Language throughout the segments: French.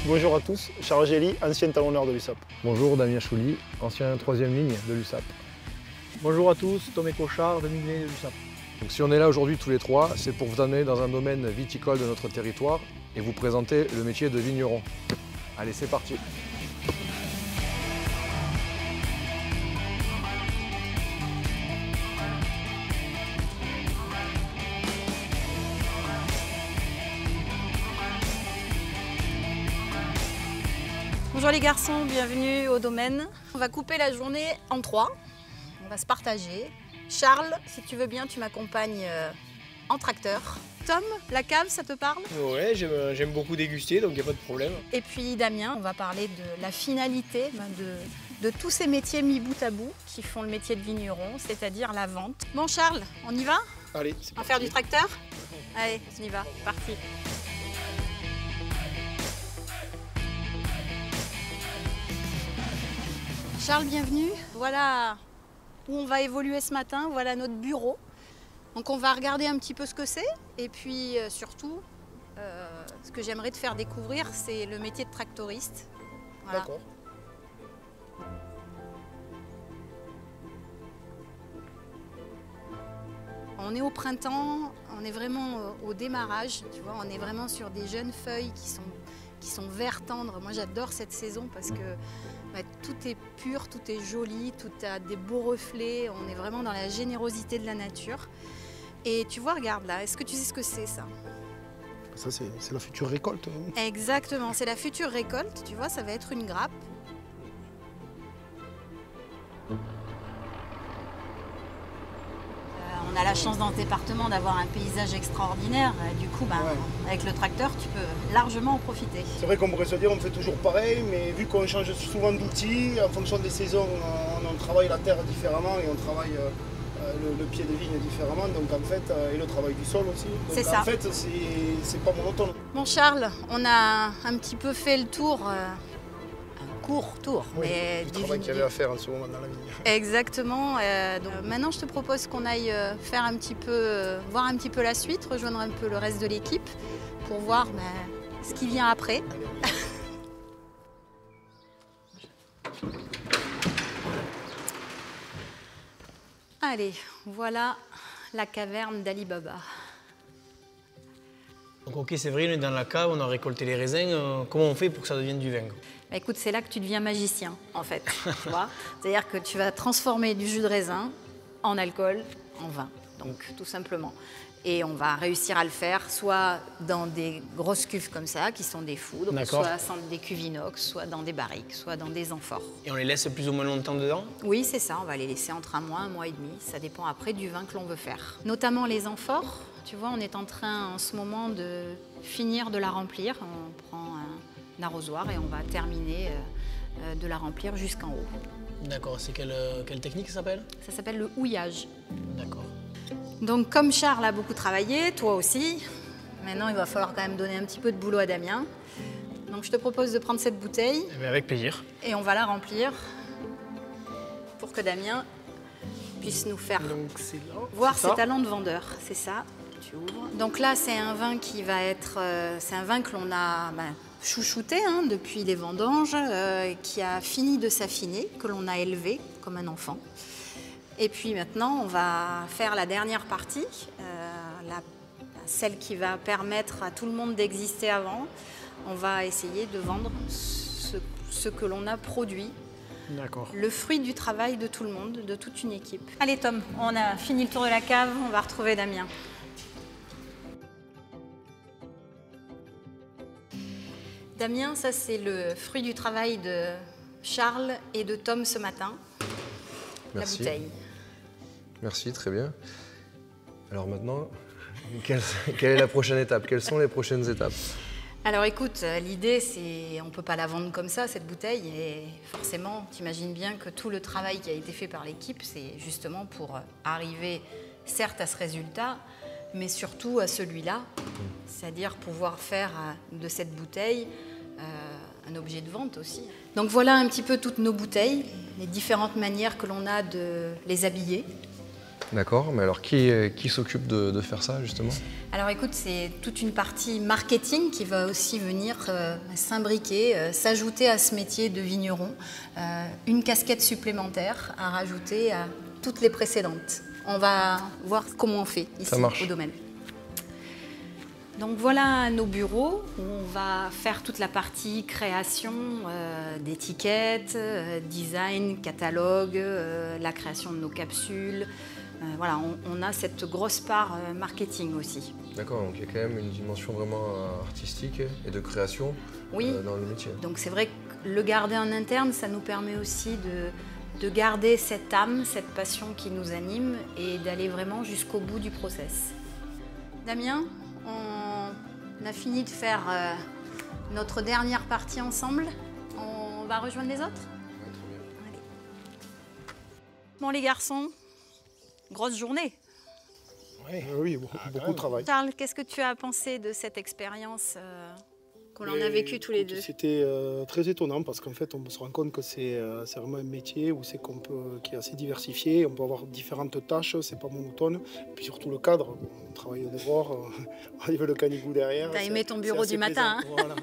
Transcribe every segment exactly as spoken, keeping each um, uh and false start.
Bonjour à tous, Charles Gély, ancien talonneur de l'U S A P. Bonjour, Damien Chouli, ancien troisième ligne de l'U S A P. Bonjour à tous, Tom Cochard, demi-mêlée de l'U S A P. Donc si on est là aujourd'hui tous les trois, c'est pour vous amener dans un domaine viticole de notre territoire et vous présenter le métier de vigneron. Allez, c'est parti. Bonjour les garçons, bienvenue au domaine. On va couper la journée en trois, on va se partager. Charles, si tu veux bien, tu m'accompagnes en tracteur. Tom, la cave, ça te parle? Ouais, j'aime beaucoup déguster, donc il n'y a pas de problème. Et puis Damien, on va parler de la finalité de, de tous ces métiers mis bout à bout qui font le métier de vigneron, c'est-à-dire la vente. Bon Charles, on y va? Allez, on va faire du tracteur? Allez, on y va, parti. Charles, bienvenue. Voilà où on va évoluer ce matin, voilà notre bureau. Donc on va regarder un petit peu ce que c'est et puis euh, surtout, euh, ce que j'aimerais te faire découvrir, c'est le métier de tractoriste. Voilà. D'accord. On est au printemps, on est vraiment au démarrage, tu vois, on est vraiment sur des jeunes feuilles qui sont, qui sont vert tendre. Moi j'adore cette saison parce que ouais, tout est pur, tout est joli, tout a des beaux reflets, on est vraiment dans la générosité de la nature. Et tu vois, regarde là, est-ce que tu sais ce que c'est ça? Ça c'est la future récolte. Exactement, c'est la future récolte, tu vois, ça va être une grappe. On a la chance dans le département d'avoir un paysage extraordinaire. Du coup, ben, ouais. Avec le tracteur, tu peux largement en profiter. C'est vrai qu'on pourrait se dire on fait toujours pareil, mais vu qu'on change souvent d'outils, en fonction des saisons, on, on travaille la terre différemment et on travaille euh, le, le pied de vigne différemment. Donc en fait, euh, et le travail du sol aussi. C'est ça. En fait, c'est pas monotone. Bon Charles, on a un petit peu fait le tour. Euh... court tour. Oui, mais du travail qu'il y avait à faire en ce moment dans la vigne. Exactement. Euh, donc maintenant, je te propose qu'on aille euh, faire un petit peu, euh, voir un petit peu la suite, rejoindre un peu le reste de l'équipe pour voir bah, ce qui vient après. Allez, voilà la caverne d'Ali Baba. Donc ok, c'est vrai, on est dans la cave, on a récolté les raisins. Euh, comment on fait pour que ça devienne du vin? Bah écoute, c'est là que tu deviens magicien, en fait. Tu vois, c'est-à-dire que tu vas transformer du jus de raisin en alcool, en vin, donc tout simplement. Et on va réussir à le faire soit dans des grosses cuves comme ça, qui sont des foudres, soit dans des cuves inox, soit dans des barriques, soit dans des amphores. Et on les laisse plus ou moins longtemps dedans? Oui, c'est ça, on va les laisser entre un mois, un mois et demi. Ça dépend après du vin que l'on veut faire. Notamment les amphores, tu vois, on est en train en ce moment de finir de la remplir. On prend un arrosoir et on va terminer euh, de la remplir jusqu'en haut. D'accord, c'est quelle, quelle technique ça s'appelle? Ça s'appelle le houillage. D'accord. Donc comme Charles a beaucoup travaillé, toi aussi, maintenant il va falloir quand même donner un petit peu de boulot à Damien. Donc je te propose de prendre cette bouteille. Eh bien, avec plaisir. Et on va la remplir pour que Damien puisse nous faire Donc, voir ses talents de vendeur. C'est ça, tu ouvres. Donc là c'est un vin qui va être, euh, c'est un vin que l'on a ben, chouchouté hein, depuis les vendanges, euh, qui a fini de s'affiner, que l'on a élevé comme un enfant. Et puis maintenant, on va faire la dernière partie, euh, la, celle qui va permettre à tout le monde d'exister avant. On va essayer de vendre ce, ce que l'on a produit. D'accord. Le fruit du travail de tout le monde, de toute une équipe. Allez Tom, on a fini le tour de la cave, on va retrouver Damien. Damien, ça c'est le fruit du travail de Charles et de Tom ce matin. Merci. La bouteille. Merci, très bien. Alors maintenant, quelle, quelle est la prochaine étape? Quelles sont les prochaines étapes? Alors écoute, l'idée c'est, on ne peut pas la vendre comme ça, cette bouteille, et forcément, tu imagines bien que tout le travail qui a été fait par l'équipe, c'est justement pour arriver, certes à ce résultat, mais surtout à celui-là, mmh. c'est-à-dire pouvoir faire de cette bouteille euh, un objet de vente aussi. Donc voilà un petit peu toutes nos bouteilles, les différentes manières que l'on a de les habiller. D'accord, mais alors qui, qui s'occupe de, de faire ça justement? Alors écoute, c'est toute une partie marketing qui va aussi venir euh, s'imbriquer, euh, s'ajouter à ce métier de vigneron. Euh, une casquette supplémentaire à rajouter à toutes les précédentes. On va voir comment on fait ici au domaine. Donc voilà nos bureaux où on va faire toute la partie création euh, d'étiquettes, euh, design, catalogue, euh, la création de nos capsules. Euh, voilà, on, on a cette grosse part euh, marketing aussi. D'accord, donc il y a quand même une dimension vraiment euh, artistique et de création oui. euh, dans le métier. Donc c'est vrai que le garder en interne, ça nous permet aussi de, de garder cette âme, cette passion qui nous anime et d'aller vraiment jusqu'au bout du process. Damien, on a fini de faire euh, notre dernière partie ensemble. On va rejoindre les autres? Ouais, très bien. Allez. Bon les garçons, grosse journée. Oui, oui beaucoup, ah, beaucoup de travail. Charles, qu'est-ce que tu as pensé de cette expérience euh, qu'on en a vécue tous les deux? C'était euh, très étonnant parce qu'en fait on se rend compte que c'est euh, vraiment un métier où c'est qu'on peut, qui est assez diversifié, on peut avoir différentes tâches, c'est pas monotone. Et puis surtout le cadre, on travaille au devoir, on arrive le canigou derrière. T'as aimé ton bureau du matin, hein? Voilà.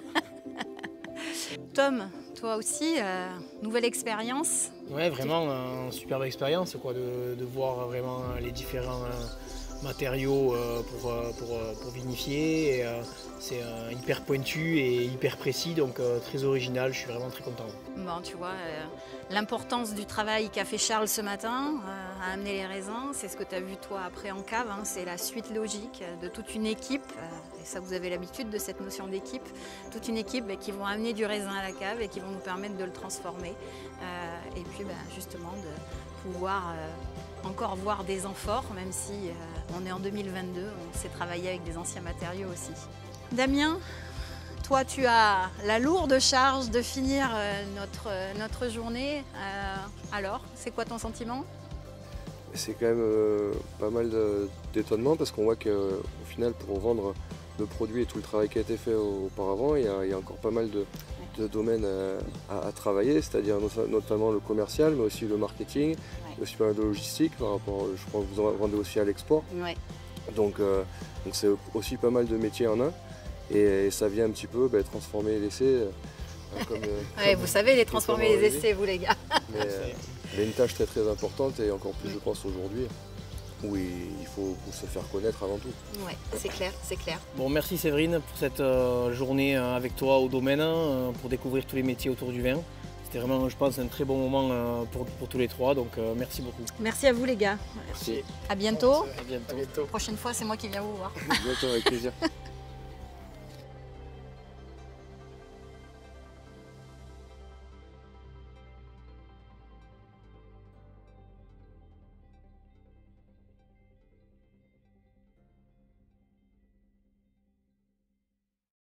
Tom, toi aussi, euh, nouvelle expérience? Ouais, vraiment une superbe expérience quoi, de, de voir vraiment les différents euh, matériaux euh, pour, euh, pour, euh, pour vinifier. Et, euh, c'est euh, hyper pointu et hyper précis, donc euh, très original, je suis vraiment très content. Bon, tu vois, euh, l'importance du travail qu'a fait Charles ce matin euh, à amener les raisins, c'est ce que tu as vu toi après en cave, hein, c'est la suite logique de toute une équipe, euh, et ça vous avez l'habitude de cette notion d'équipe, toute une équipe bah, qui vont amener du raisin à la cave et qui vont nous permettre de le transformer, euh, et puis bah, justement de pouvoir euh, encore voir des amphores, même si euh, on est en deux mille vingt-deux, on sait travailler avec des anciens matériaux aussi. Damien, toi, tu as la lourde charge de finir euh, notre, euh, notre journée. Euh, alors, c'est quoi ton sentiment? C'est quand même euh, pas mal d'étonnement parce qu'on voit qu'au final, pour vendre le produit et tout le travail qui a été fait auparavant, il y a, il y a encore pas mal de, de domaines à, à travailler, c'est-à-dire notamment le commercial, mais aussi le marketing, ouais. aussi pas mal de logistique par rapport, je crois que vous en vendez aussi à l'export. Ouais. Donc euh, donc c'est aussi pas mal de métiers en un. Et ça vient un petit peu bah, transformer les essais. Euh, comme, euh, ouais, comme, vous savez les transformer les essais, vous les gars. Mais, euh, mais une tâche très très importante et encore plus, je pense, aujourd'hui, où il faut, faut se faire connaître avant tout. Ouais, c'est clair, c'est clair. Bon, merci Séverine pour cette euh, journée euh, avec toi au domaine, euh, pour découvrir tous les métiers autour du vin. C'était vraiment, je pense, un très bon moment euh, pour, pour tous les trois, donc euh, merci beaucoup. Merci à vous les gars. Merci. À bientôt. À bientôt. À bientôt. La prochaine fois, c'est moi qui viens vous voir. À bientôt, avec plaisir.